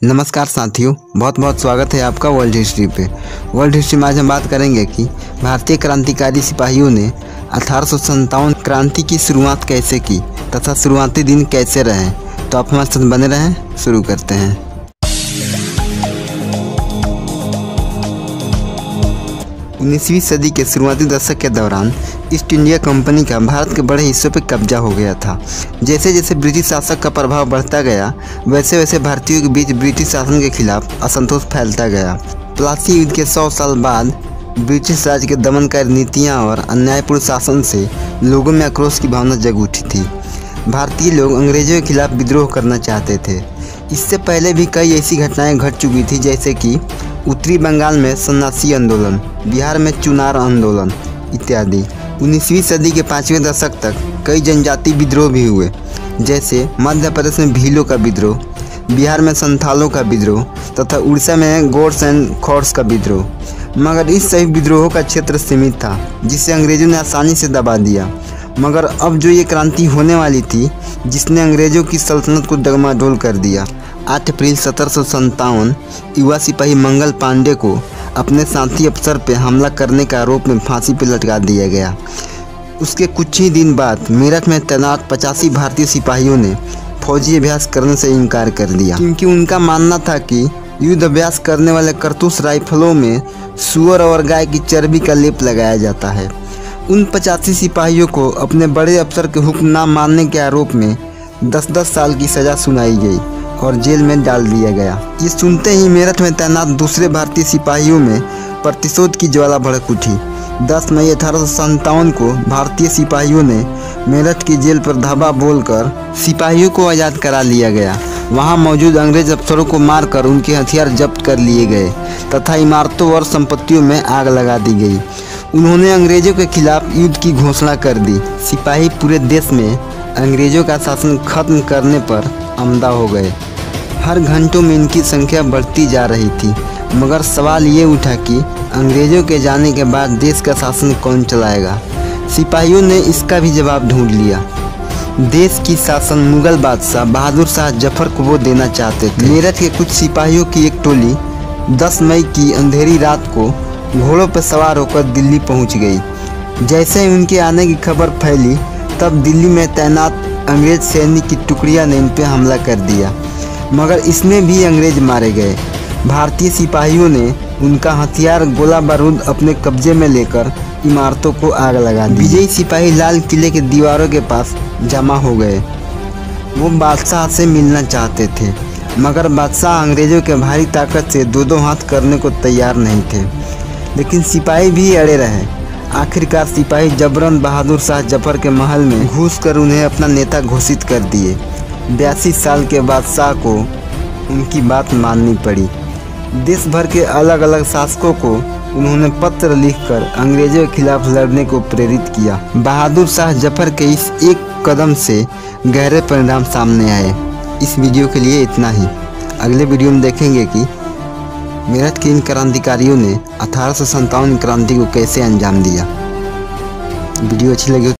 नमस्कार साथियों, बहुत बहुत स्वागत है आपका वर्ल्ड हिस्ट्री पे। वर्ल्ड हिस्ट्री में आज हम बात करेंगे कि भारतीय क्रांतिकारी सिपाहियों ने 1857 क्रांति की शुरुआत कैसे की तथा शुरुआती दिन कैसे रहे। तो आप हमारे साथ बने रहें, शुरू करते हैं। 19वीं सदी के शुरुआती दशक के दौरान ईस्ट इंडिया कंपनी का भारत के बड़े हिस्सों पर कब्जा हो गया था। जैसे जैसे ब्रिटिश शासक का प्रभाव बढ़ता गया, वैसे वैसे भारतीयों के बीच ब्रिटिश शासन के खिलाफ असंतोष फैलता गया। प्लासी युद्ध के 100 साल बाद ब्रिटिश राज के दमनकारी नीतियाँ और अन्यायपूर्ण शासन से लोगों में आक्रोश की भावना जग उठी थी। भारतीय लोग अंग्रेजों के खिलाफ विद्रोह करना चाहते थे। इससे पहले भी कई ऐसी घटनाएं घट चुकी थी, जैसे कि उत्तरी बंगाल में सन्यासी आंदोलन, बिहार में चुनार आंदोलन इत्यादि। 19वीं सदी के 5वें दशक तक कई जनजातीय विद्रोह भी हुए, जैसे मध्य प्रदेश में भीलों का विद्रोह, बिहार में संथालों का विद्रोह तथा उड़ीसा में गोड्स एंड खोड्स का विद्रोह। मगर इस सभी विद्रोहों का क्षेत्र सीमित था, जिसे अंग्रेजों ने आसानी से दबा दिया। मगर अब जो ये क्रांति होने वाली थी, जिसने अंग्रेजों की सल्तनत को डगमाडोल कर दिया। 8 अप्रैल 1757 युवा सिपाही मंगल पांडे को अपने साथी अफसर पर हमला करने के आरोप में फांसी पर लटका दिया गया। उसके कुछ ही दिन बाद मेरठ में तैनात 85 भारतीय सिपाहियों ने फौजी अभ्यास करने से इनकार कर दिया, क्योंकि उनका मानना था कि युद्ध अभ्यास करने वाले कारतूस राइफलों में सूअर और गाय की चर्बी का लेप लगाया जाता है। उन 85 सिपाहियों को अपने बड़े अफसर के हुक्म न मानने के आरोप में 10-10 साल की सज़ा सुनाई गई और जेल में डाल दिया गया। ये सुनते ही मेरठ में तैनात दूसरे भारतीय सिपाहियों में प्रतिशोध की ज्वाला भड़क उठी। 10 मई 1857 को भारतीय सिपाहियों ने मेरठ की जेल पर धावा बोलकर सिपाहियों को आज़ाद करा लिया गया। वहां मौजूद अंग्रेज अफसरों को मारकर उनके हथियार जब्त कर लिए गए तथा इमारतों और संपत्तियों में आग लगा दी गई। उन्होंने अंग्रेजों के खिलाफ युद्ध की घोषणा कर दी। सिपाही पूरे देश में अंग्रेजों का शासन खत्म करने पर आमदा हो गए। हर घंटों में इनकी संख्या बढ़ती जा रही थी, मगर सवाल ये उठा कि अंग्रेजों के जाने के बाद देश का शासन कौन चलाएगा। सिपाहियों ने इसका भी जवाब ढूंढ लिया। देश की शासन मुगल बादशाह बहादुर शाह जफर को वो देना चाहते थे। मेरठ के कुछ सिपाहियों की एक टोली 10 मई की अंधेरी रात को घोड़ों पर सवार होकर दिल्ली पहुंच गई। जैसे ही उनके आने की खबर फैली, तब दिल्ली में तैनात अंग्रेज सैनिक की टुकड़ियां ने इन पर हमला कर दिया, मगर इसमें भी अंग्रेज मारे गए। भारतीय सिपाहियों ने उनका हथियार गोला बारूद अपने कब्जे में लेकर इमारतों को आग लगा दी। विजयी सिपाही लाल किले के दीवारों के पास जमा हो गए। वो बादशाह से मिलना चाहते थे, मगर बादशाह अंग्रेजों के भारी ताकत से दो हाथ करने को तैयार नहीं थे। लेकिन सिपाही भी अड़े रहे। आखिरकार सिपाही जबरन बहादुर शाह जफर के महल में घुसकर उन्हें अपना नेता घोषित कर दिए। 82 साल के बादशाह को उनकी बात माननी पड़ी। देश भर के अलग अलग शासकों को उन्होंने पत्र लिखकर अंग्रेजों के खिलाफ लड़ने को प्रेरित किया। बहादुर शाह जफर के इस एक कदम से गहरे परिणाम सामने आए। इस वीडियो के लिए इतना ही। अगले वीडियो में देखेंगे कि मेरठ के इन क्रांतिकारियों ने 1857 क्रांति को कैसे अंजाम दिया। वीडियो अच्छी लगी